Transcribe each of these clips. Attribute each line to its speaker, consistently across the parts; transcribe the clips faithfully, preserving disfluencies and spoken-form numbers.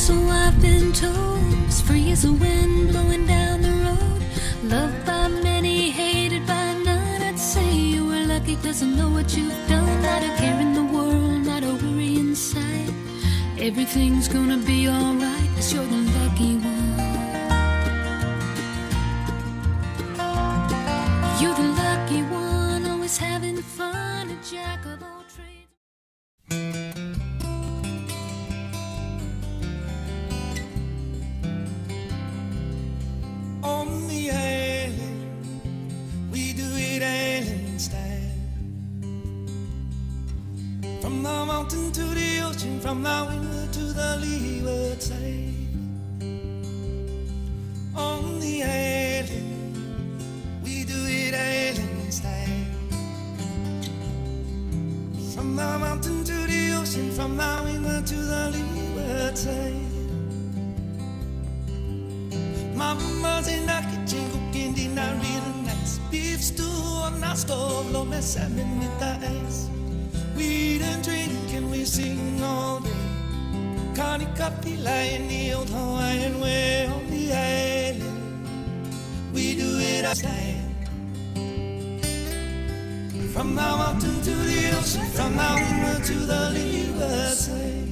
Speaker 1: So I've been told, as free as a wind blowing down the road. Loved by many, hated by none. I'd say you were lucky, doesn't know what you've done. Not a care in the world, not a worry in sight. Everything's gonna be alright, 'cause you're the lucky one. You're the lucky one, always having fun, a jack of all trades.
Speaker 2: On the island, we do it island style. From the mountain to the ocean, from the windward to the leeward side. On the island, we do it island style. From the mountain to the ocean, from the windward to the leeward side. Mama's in the kitchen cooking dinner real nice. Beef stew on the stove, low salmon with the ice. We eat and drink and we sing all day. Kanikati lie in the old Hawaiian way. On the island, we do it outside. From the mountain to the ocean, from the windward to the leeward side.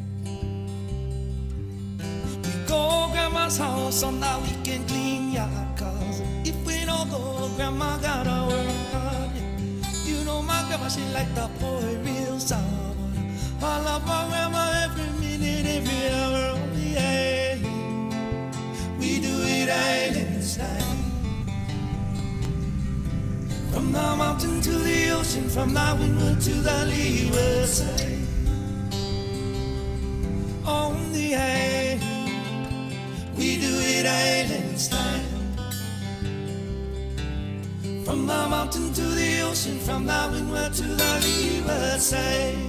Speaker 2: Go grandma's house on the weekend, clean your cars. If we don't go, grandma gotta work hard. You know my grandma, she like the boy real sour. I love my grandma every minute, every hour. On the island, we do it island style. From the mountain to the ocean, from the windward to the leeward side. On the island, we do it island style. From the mountain to the ocean, from the windward to the leeward side.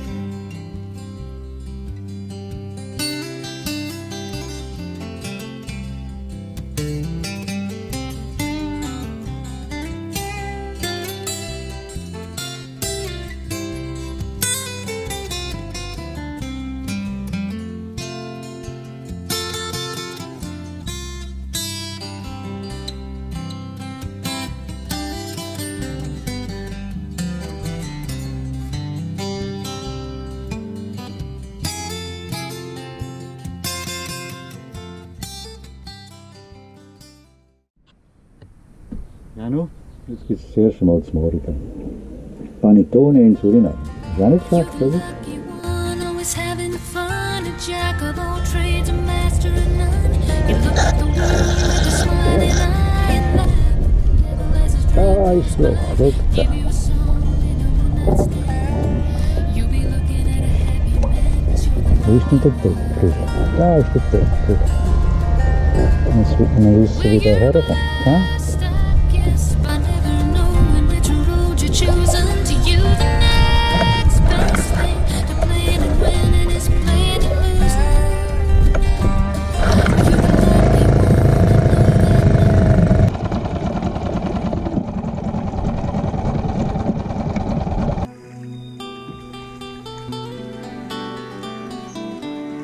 Speaker 3: Ja, nu, jetzt gibt es das erste Mal zum Morgen. Panettone in Suriname. Ist auch nicht schlecht, oder?
Speaker 1: Lucky one, always having fun, a jack of all trades, a master of none. You look at the world with a smiling eye and laugh. Devil has his
Speaker 3: Ah, ist gut. Guck da.
Speaker 1: give you a song in a one-night stand. You be looking at a happy man, 'cause you're the
Speaker 3: Wo ist denn der Deckel? Da ist der Deckel. Jetzt wird man wissen, wie der herkommt. Ja?
Speaker 1: stuck, yes, by never knowing which road you're choosing. To you, the next best thing to playing and winning is playing and losing. You're the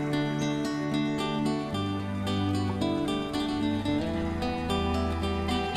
Speaker 1: lucky one.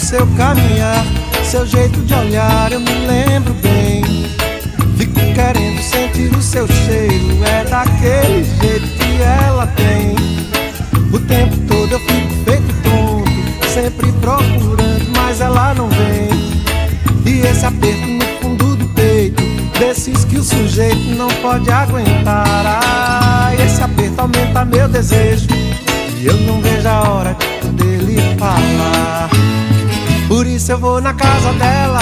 Speaker 2: seu caminhar, seu jeito de olhar, eu me lembro bem. Fico querendo sentir o seu cheiro, é daquele jeito que ela tem. O tempo todo eu fico feito tonto, sempre procurando, mas ela não vem. E esse aperto no fundo do peito, desses que o sujeito não pode aguentar. Ah, esse aperto aumenta meu desejo, e eu não vejo a hora de poder lhe falar. Por isso eu vou na casa dela,